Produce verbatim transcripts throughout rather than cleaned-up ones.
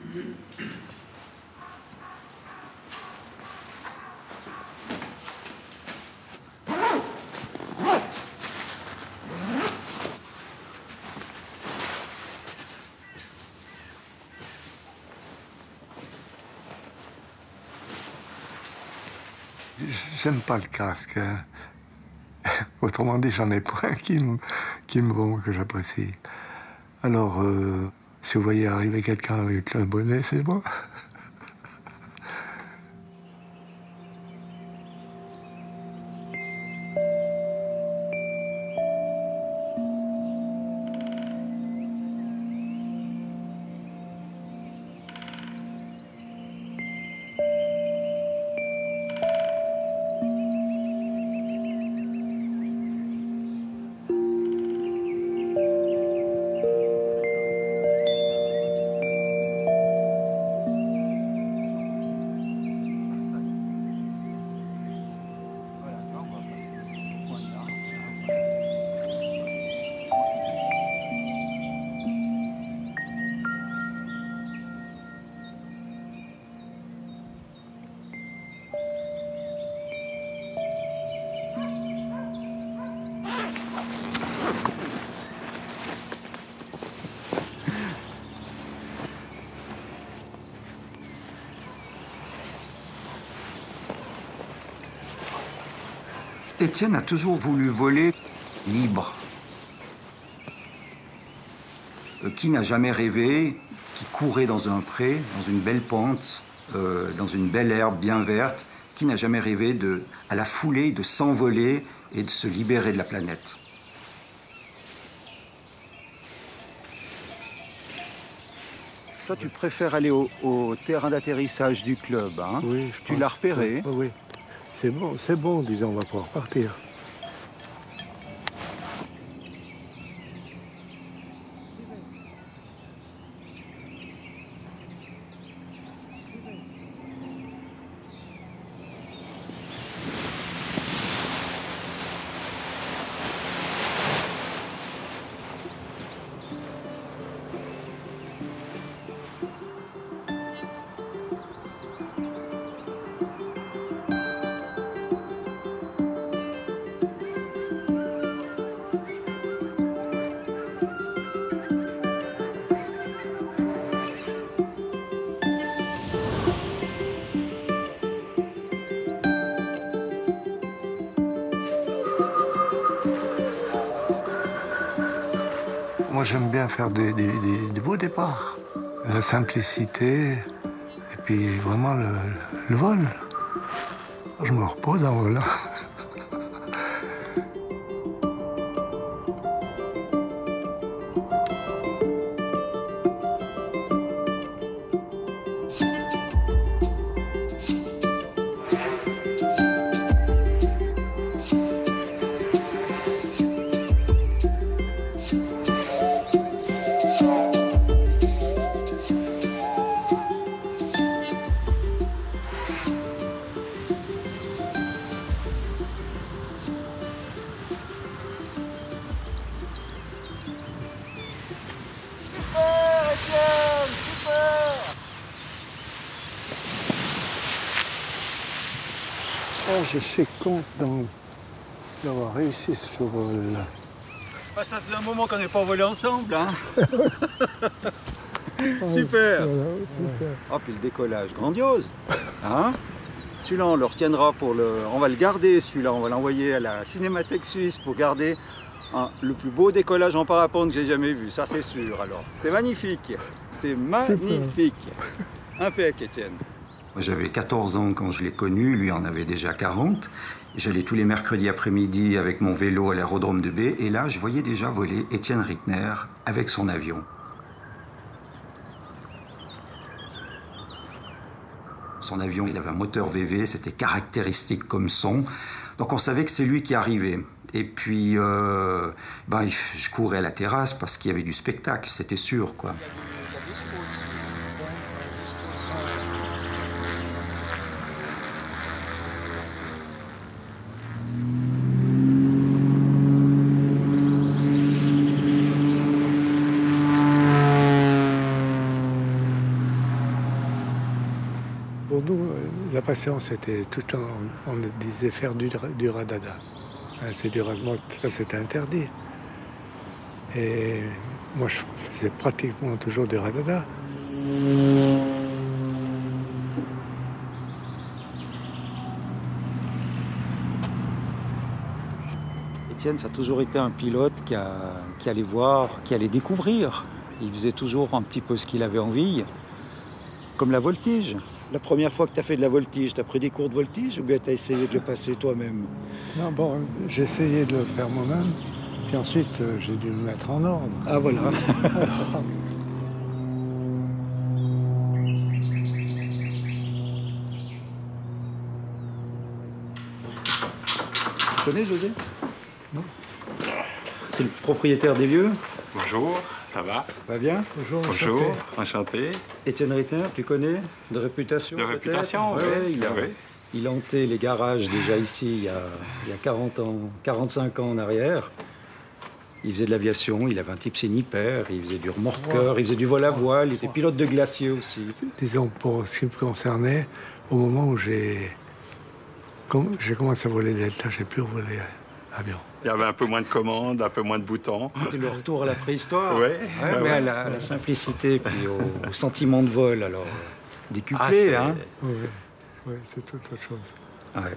J'aime pas le casque. Hein. Autrement dit, j'en ai pas un qui me, qui me vont, que j'apprécie. Alors, euh, si vous voyez arriver quelqu'un avec un bonnet, c'est bon. Étienne a toujours voulu voler libre. Euh, qui n'a jamais rêvé, qui courait dans un pré, dans une belle pente, euh, dans une belle herbe bien verte, qui n'a jamais rêvé de, à la foulée, de s'envoler et de se libérer de la planète. Toi, tu préfères aller au, au terrain d'atterrissage du club, hein? Oui, je Tu l'as repéré? Oui, oui. C'est bon, c'est bon, disons, on va pouvoir partir. Moi, j'aime bien faire des, des, des, des beaux départs. La simplicité, et puis vraiment le, le vol. Je me repose en volant. Oh, je suis content d'avoir réussi ce vol. Ah, ça fait un moment qu'on n'est pas volé ensemble, hein. Super. Voilà, super. Oh, puis le décollage, grandiose. Hein? Celui-là, on le retiendra pour le... On va le garder, celui-là. On va l'envoyer à la Cinémathèque suisse pour garder un... le plus beau décollage en parapente que j'ai jamais vu. Ça, c'est sûr, alors. C'était magnifique. C'était magnifique. Impec, Étienne. J'avais quatorze ans quand je l'ai connu, lui en avait déjà quarante. J'allais tous les mercredis après-midi avec mon vélo à l'aérodrome de Baie, et là, je voyais déjà voler Étienne Rittner avec son avion. Son avion, il avait un moteur V V, c'était caractéristique comme son. Donc on savait que c'est lui qui arrivait. Et puis, euh, ben, je courais à la terrasse parce qu'il y avait du spectacle, c'était sûr, quoi. nous, la passion, c'était tout le temps, on, on disait faire du, du radada. Hein, c'est du rasement, là c'était interdit. Et moi, je faisais pratiquement toujours du radada. Étienne, ça a toujours été un pilote qui, a, qui allait voir, qui allait découvrir. Il faisait toujours un petit peu ce qu'il avait envie, comme la voltige. La première fois que tu as fait de la voltige, tu as pris des cours de voltige ou bien tu as essayé de le passer toi-même? Non, bon, j'ai essayé de le faire moi-même, puis ensuite euh, j'ai dû me mettre en ordre. Ah voilà. Tu connais José? Non. C'est le propriétaire des lieux. Bonjour, ça va? Ça va bien? Bonjour, Bonjour, enchanté. enchanté. Étienne Rittner, tu connais? De réputation? De réputation, oui. oui. Il a, oui. il a hanté les garages déjà ici il y a, il y a quarante ans, quarante-cinq ans en arrière. Il faisait de l'aviation, il avait un type sénipère, il faisait du remorqueur, wow. Il faisait du vol à voile, il était pilote de glacier aussi. Disons, pour ce qui me concernait, au moment où j'ai j'ai commencé à voler Delta, j'ai pu voler avion. Il y avait un peu moins de commandes, un peu moins de boutons. C'était le retour à la préhistoire. Oui. Ouais, ouais, mais ouais. À, la, à la simplicité, puis au, au sentiment de vol, alors décuplé. Ah, hein. Oui, oui, c'est toute autre chose. Ouais.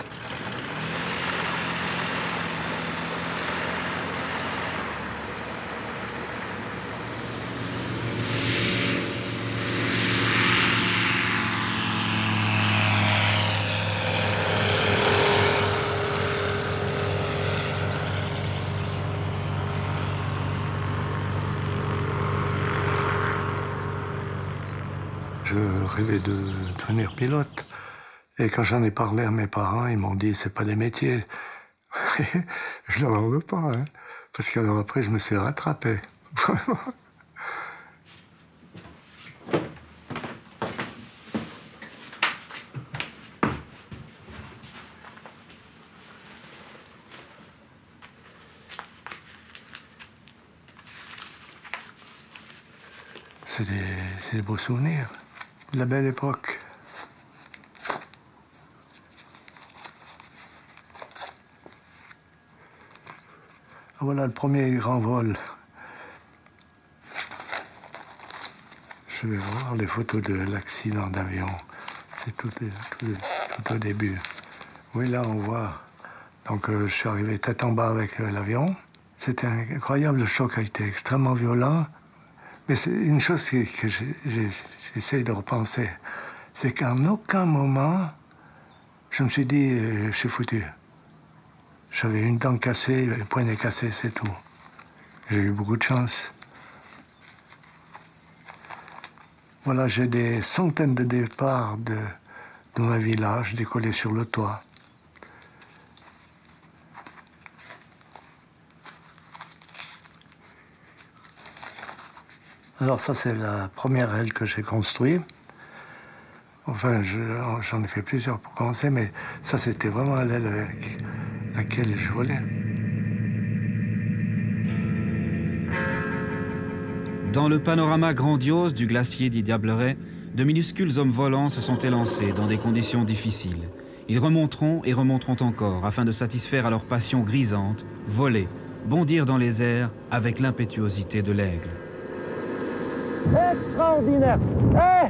Je rêvais de devenir pilote. Et quand j'en ai parlé à mes parents, ils m'ont dit « c'est pas des métiers ». Je leur en veux pas, hein, parce qu'alors après, je me suis rattrapé. C'est des, c'est des beaux souvenirs. De la belle époque. Ah, voilà le premier grand vol. Je vais voir les photos de l'accident d'avion. C'est tout, tout, tout au début. Oui, là, on voit. Donc, euh, je suis arrivé tête en bas avec euh, l'avion. C'était incroyable, le choc a été extrêmement violent. Mais c'est une chose que, que j'essaie de repenser, c'est qu'en aucun moment, je me suis dit, euh, je suis foutu. J'avais une dent cassée, le poignet cassé, c'est tout. J'ai eu beaucoup de chance. Voilà, j'ai des centaines de départs de, de ma village décollés sur le toit. Alors ça, c'est la première aile que j'ai construite. Enfin, j'en ai fait plusieurs pour commencer, mais ça, c'était vraiment l'aile avec laquelle je volais. Dans le panorama grandiose du glacier des Diablerets, de minuscules hommes volants se sont élancés dans des conditions difficiles. Ils remonteront et remonteront encore afin de satisfaire à leur passion grisante, voler, bondir dans les airs avec l'impétuosité de l'aigle. Extraordinaire! Eh!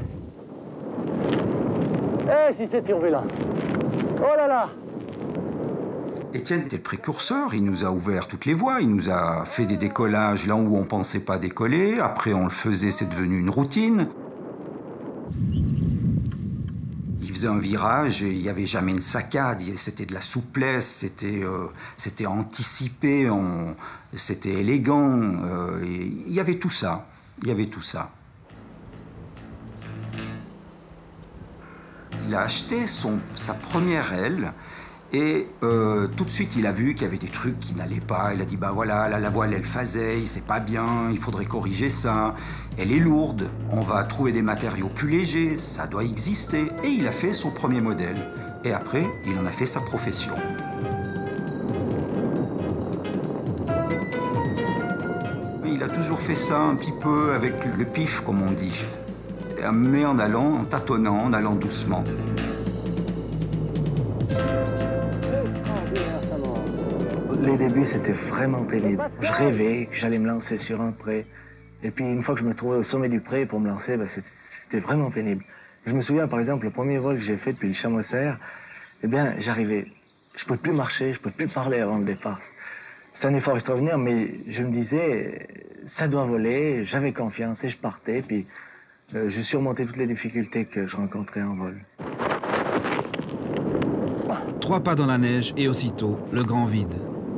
Eh, si c'est turbulent! Oh là là! Étienne était le précurseur, il nous a ouvert toutes les voies, il nous a fait des décollages là où on ne pensait pas décoller, après on le faisait, c'est devenu une routine. Il faisait un virage, et il n'y avait jamais une saccade, c'était de la souplesse, c'était euh, c'était anticipé, c'était élégant, euh, il y avait tout ça. Il y avait tout ça. Il a acheté son, sa première aile et euh, tout de suite il a vu qu'il y avait des trucs qui n'allaient pas. Il a dit bah voilà, là, la voile elle faisait, c'est pas bien, il faudrait corriger ça. Elle est lourde, on va trouver des matériaux plus légers, ça doit exister. Et il a fait son premier modèle. Et après, il en a fait sa profession. Il a toujours fait ça un petit peu avec le pif, comme on dit. mais en allant, en tâtonnant, en allant doucement. Les débuts, c'était vraiment pénible. Je rêvais que j'allais me lancer sur un pré. Et puis, une fois que je me trouvais au sommet du pré pour me lancer, ben, c'était vraiment pénible. Je me souviens, par exemple, le premier vol que j'ai fait depuis le Chamois-Serre, eh bien, j'arrivais, je ne pouvais plus marcher, je ne pouvais plus parler avant le départ. C'est un effort extraordinaire, mais je me disais, ça doit voler, j'avais confiance et je partais, puis euh, je surmontais toutes les difficultés que je rencontrais en vol. Trois pas dans la neige et aussitôt, le grand vide.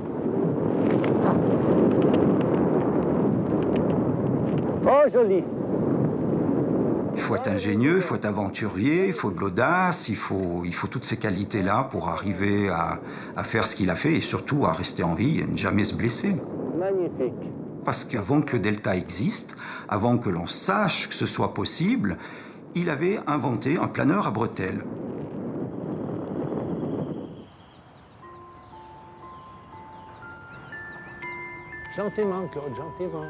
Oh, joli. Il faut être ingénieux, il faut être aventurier, il faut de l'audace, il faut, il faut toutes ces qualités-là pour arriver à, à faire ce qu'il a fait et surtout à rester en vie et ne jamais se blesser. Magnifique. Parce qu'avant que le delta existe, avant que l'on sache que ce soit possible, il avait inventé un planeur à bretelles. Gentiment, Claude, gentiment.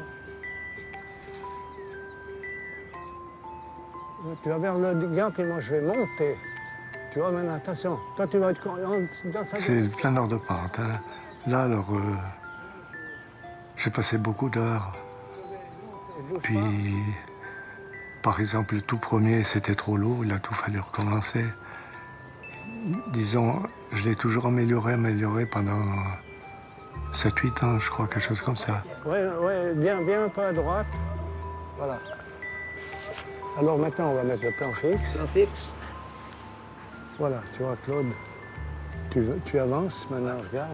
Tu vas vers le gap et moi je vais monter. Tu vois, maintenant, attention. Toi, tu vas être dans sa... C'est le planeur de pente. Hein. Là, alors, euh, j'ai passé beaucoup d'heures. Puis, par exemple, le tout premier, c'était trop lourd. Il a tout fallu recommencer. Disons, je l'ai toujours amélioré, amélioré pendant sept huit ans, je crois, quelque chose comme ça. Oui, ouais, bien, bien un peu à droite. Voilà. Alors maintenant, on va mettre le plan fixe. Plan fixe. Voilà, tu vois, Claude, tu, tu avances, maintenant, regarde.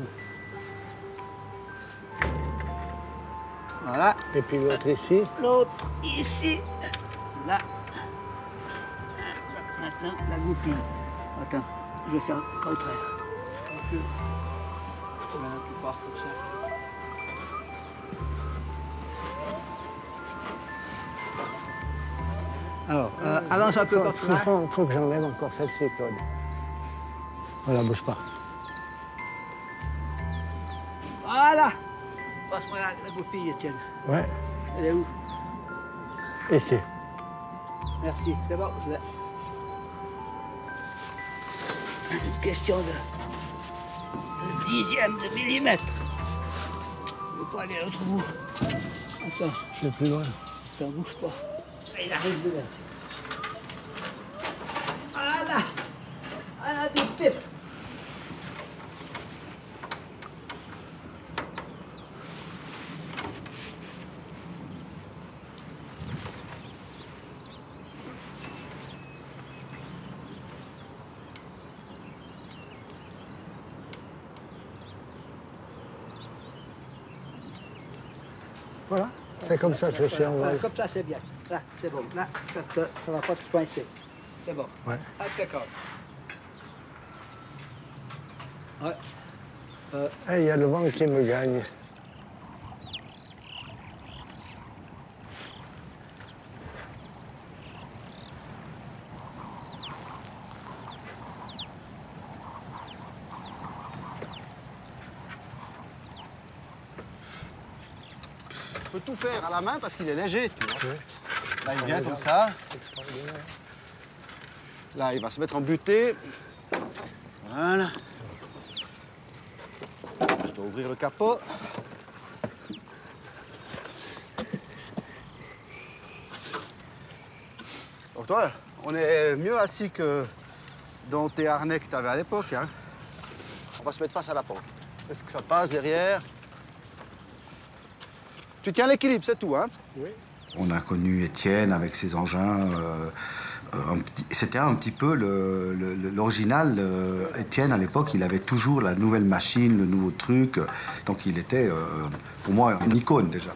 Voilà. Et puis l'autre ici. L'autre ici. Là. Maintenant, la goupille. Attends, je vais faire le contraire. Okay. Voilà, tu pars comme ça. Alors, euh, avance un peu comme ça. Il faut, faut que j'enlève encore celle-ci, Claude. Voilà, bouge pas. Voilà. Passe-moi la, la goupille, Étienne. Ouais. Elle est où? Ici. Merci. C'est bon, je l'ai. Une question de, de dixième de millimètre. Je ne vais pas aller à l'autre bout. Attends. Je vais plus loin. Attends, bouge pas. Il arrive de là. Voilà. Voilà des pipes. Voilà. C'est comme ça que je suis en vol. Comme ça, c'est bien. Là, c'est bon. Là, ça ne va pas te coincer. C'est bon. Ouais. Impeccable. Ouais. Euh... Hey, il y a le vent qui me gagne. On peut tout faire à la main parce qu'il est léger, tu vois. Oui. Là, il vient comme ça. Là, il va se mettre en butée. Voilà. Je dois ouvrir le capot. Donc toi, on est mieux assis que dans tes harnais que tu avais à l'époque. Hein. On va se mettre face à la pente. Est-ce que ça passe derrière? Tu tiens l'équilibre, c'est tout, hein? Oui. On a connu Étienne avec ses engins. Euh, euh, C'était un petit peu l'original. Euh, Étienne, à l'époque, il avait toujours la nouvelle machine, le nouveau truc. Donc il était, euh, pour moi, une icône, déjà.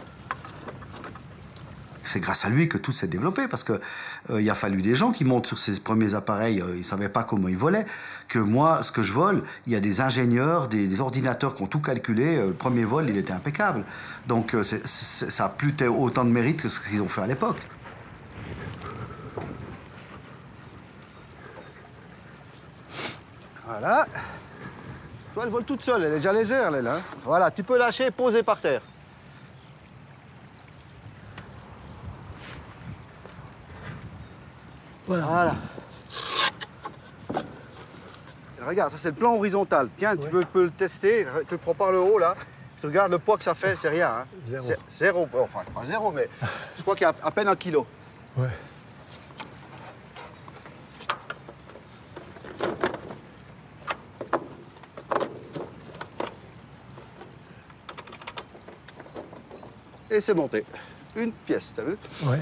C'est grâce à lui que tout s'est développé, parce qu'il euh, a fallu des gens qui montent sur ces premiers appareils. Euh, ils ne savaient pas comment ils volaient. Que moi, ce que je vole, il y a des ingénieurs, des, des ordinateurs qui ont tout calculé. Euh, le premier vol, il était impeccable. Donc euh, c'est, c'est, ça a plus autant de mérite que ce qu'ils ont fait à l'époque. Voilà. Toi, elle vole toute seule. Elle est déjà légère, elle, là. Voilà, tu peux lâcher et poser par terre. Voilà. Voilà. Regarde, ça c'est le plan horizontal. Tiens, ouais. tu peux, peux le tester, tu le prends par le haut là. Tu regardes le poids que ça fait, c'est rien. Hein. Zéro. Zéro. Enfin, pas zéro, mais je crois qu'il y a à peine un kilo. Ouais. Et c'est monté. Une pièce, t'as vu? Ouais.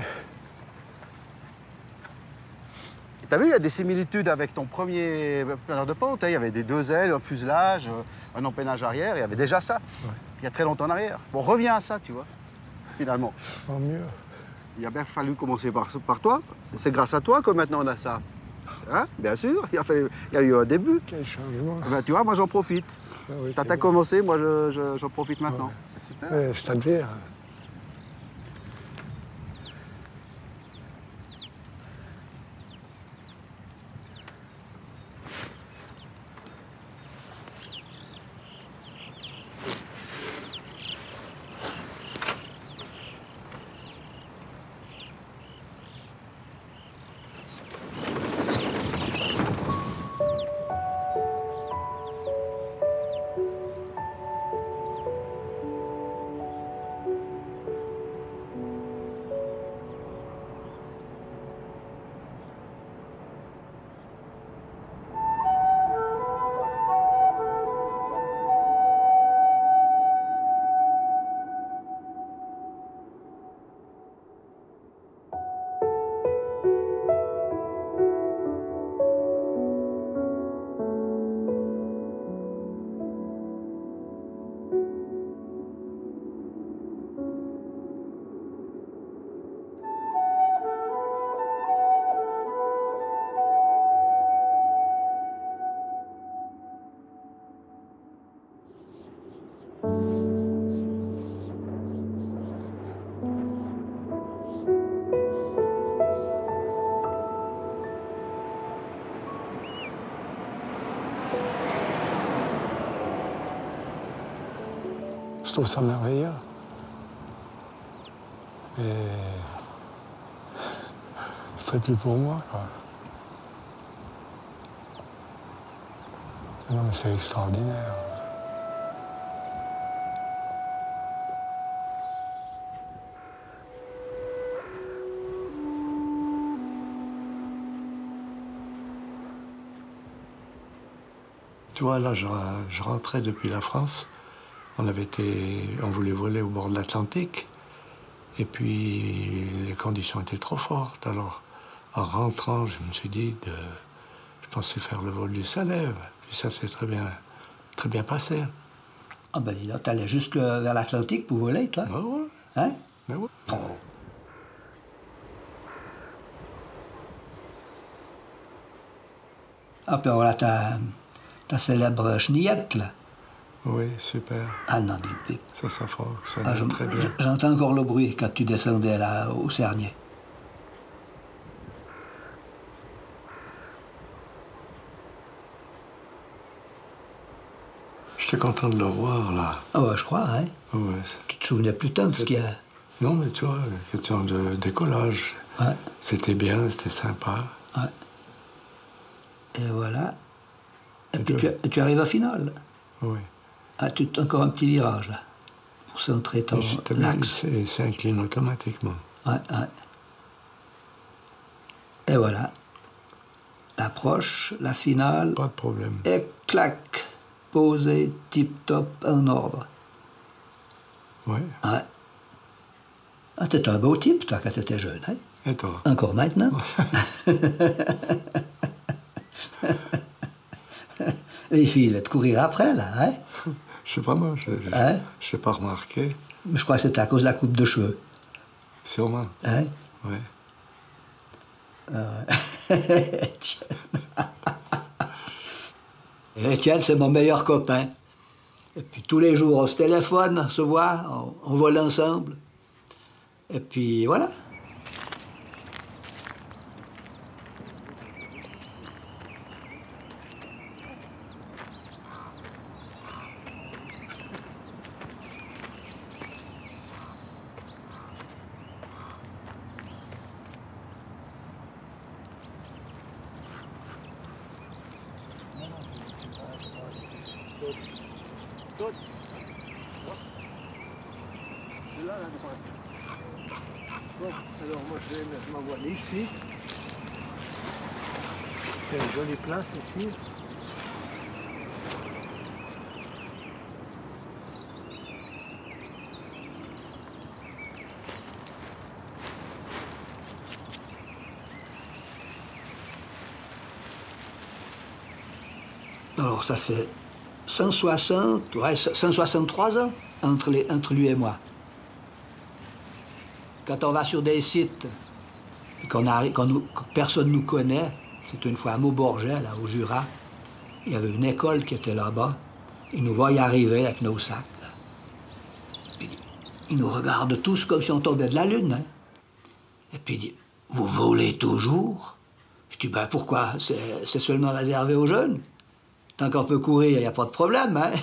T'as vu, il y a des similitudes avec ton premier planeur de pente. Hein. Il y avait des deux ailes, un fuselage, un empennage arrière. Il y avait déjà ça. Ouais. Il y a très longtemps en arrière. Bon, reviens à ça, tu vois, finalement. Tant mieux. Il a bien fallu commencer par, par toi. C'est grâce à toi que maintenant on a ça. Hein? Bien sûr, il y, a fait, il y a eu un début. Quel changement. Ben, tu vois, moi j'en profite. Ah oui, t'as commencé, moi j'en je, je, profite maintenant. Ouais. C'est super. Ouais, je t'admire. Je trouve ça merveilleux. Et ce serait plus pour moi, quoi. Non, mais c'est extraordinaire. Tu vois, là, je, je rentrais depuis la France. On avait été, on voulait voler au bord de l'Atlantique, et puis les conditions étaient trop fortes. Alors, en rentrant, je me suis dit, de, je pensais faire le vol du Salève, et ça s'est très bien, très bien passé. Ah ben dis donc, t'allais jusque vers l'Atlantique pour voler, toi? Ben oui. Hein? Ben oui. Oh. Ah, puis voilà ta, ta célèbre chenillette, là. Oui, super. Ah non, dis, dis. Ça s'affogue, ça ah, va très bien. J'entends encore le bruit quand tu descendais là, au Cernier. J'étais content de le voir, là. Ah ouais, je crois, hein? Ouais. Tu te souvenais plus tant de ce qu'il y a... Non, mais tu vois, question de décollage. Ouais. C'était bien, c'était sympa. Ouais. Et voilà. Et puis tu, tu arrives à finale. Oui. Ah, tu as encore un petit virage, là, pour centrer ton axe. C'est incliné automatiquement. Ouais, ouais. Et voilà. L'approche, la finale. Pas de problème. Et clac, posé, tip-top, en ordre. Ouais. Ouais. Ah, t'étais un beau type, toi, quand t'étais jeune, hein? Et toi? Encore maintenant? Les filles, elles te courir après, là, hein? Je sais pas, moi, je n'ai hein? pas remarqué. Mais je crois que c'était à cause de la coupe de cheveux. Sûrement. Hein? Ouais. Euh... Étienne, c'est mon meilleur copain. Et puis tous les jours, on se téléphone, on se voit, on, on vole ensemble. Et puis voilà. Bon, alors moi je vais mettre ma voile ici. C'est une jolie place ici. Alors ça fait cent soixante, ouais, cent soixante-trois ans entre, les, entre lui et moi. Quand on va sur des sites et qu'on arrive, qu'on nous, que personne ne nous connaît, c'est une fois à Maubourget, là, au Jura, il y avait une école qui était là-bas. Ils nous voient y arriver avec nos sacs. Là. Puis, ils nous regardent tous comme si on tombait de la lune. Hein. Et puis ils disent, vous volez toujours? Je dis, ben pourquoi? C'est seulement réservé aux jeunes. Tant qu'on peut courir, il n'y a pas de problème, hein?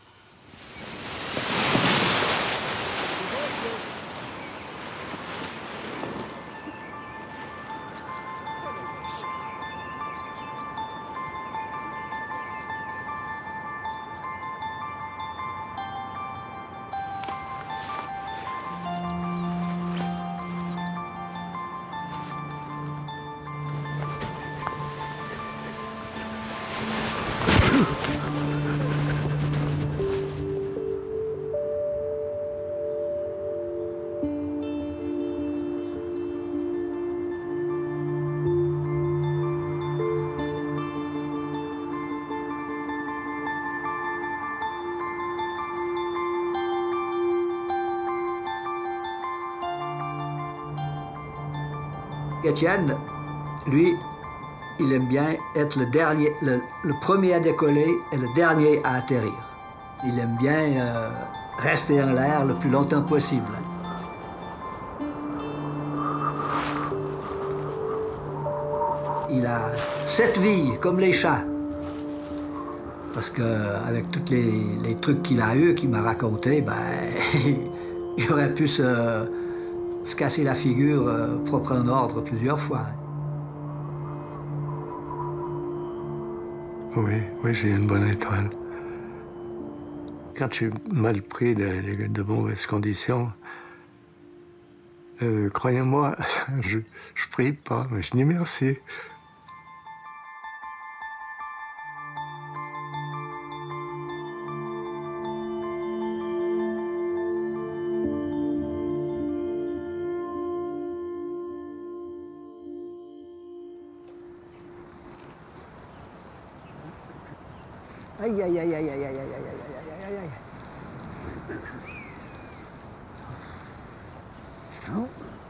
Étienne, lui, il aime bien être le, dernier, le, le premier à décoller et le dernier à atterrir. Il aime bien euh, rester en l'air le plus longtemps possible. Il a sept vies, comme les chats. Parce qu'avec tous les, les trucs qu'il a eus, qu'il m'a raconté, ben, il aurait pu se... se casser la figure euh, propre en ordre plusieurs fois. Oui, oui, j'ai une bonne étoile. Quand je suis mal pris de, de, de mauvaises conditions, euh, croyez-moi, je, je prie pas, mais je dis merci. Aïe, aïe, aïe, aïe, aïe, aïe, aïe, aïe, aïe, aïe, aïe. Non.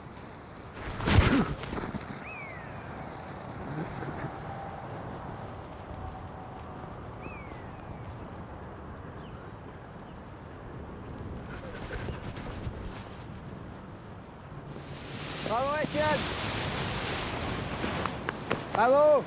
Bravo, Étienne. Bravo.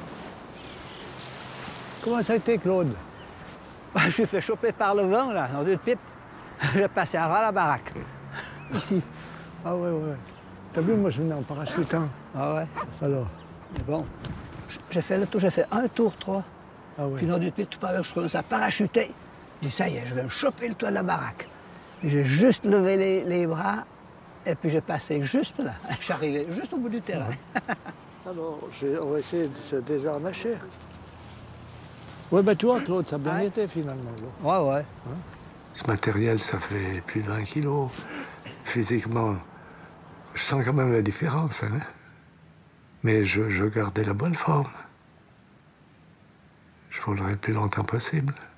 Comment ça a été, Claude? Je me suis fait choper par le vent, là, dans une pipe. J'ai passé avant la baraque. Ici? Ah ouais, ouais. T'as vu, moi, je venais en parachutant. Ah ouais? Alors? Mais bon, j'ai fait le tour, j'ai fait un tour, trois. Ah ouais. Puis dans une pipe, tout à l'heure, je commence à parachuter. Je dis, ça y est, je vais me choper le toit de la baraque. J'ai juste levé les, les bras, et puis j'ai passé juste là. Je suis arrivé juste au bout du terrain. Alors, on va essayer de se désarnacher. Ouais, ben tu vois, Claude, ça a bien ouais. été finalement. Là. Ouais, ouais. Hein? Ce matériel, ça fait plus de vingt kilos. Physiquement, je sens quand même la différence. Hein? Mais je, je gardais la bonne forme. Je volerai le plus longtemps possible.